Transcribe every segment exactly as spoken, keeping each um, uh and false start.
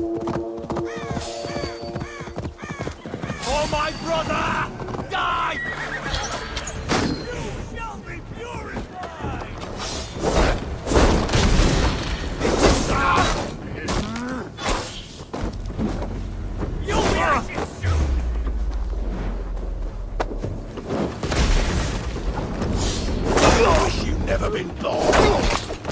For my brother! Die! You shall be purified! You'll be ashes soon! I wish you'd never been born!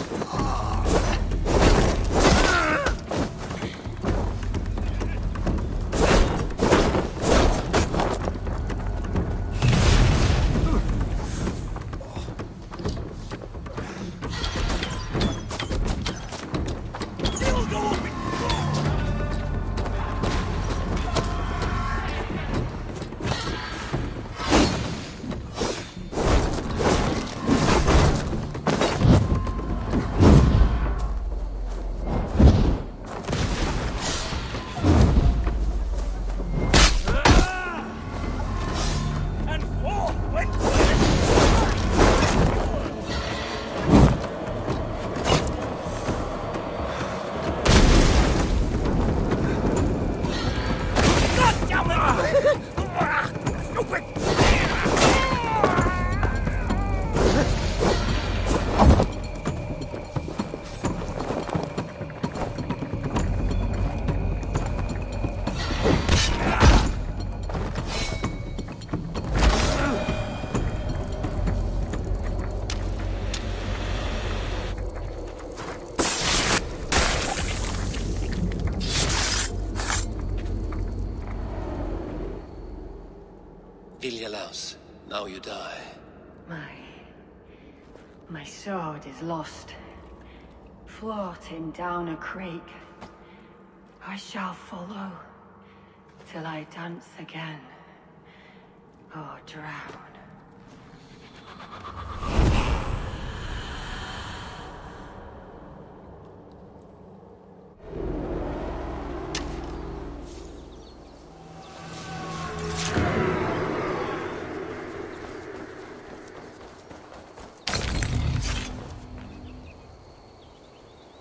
Now you die. My... my sword is lost. Floating down a creek. I shall follow, till I dance again, or drown.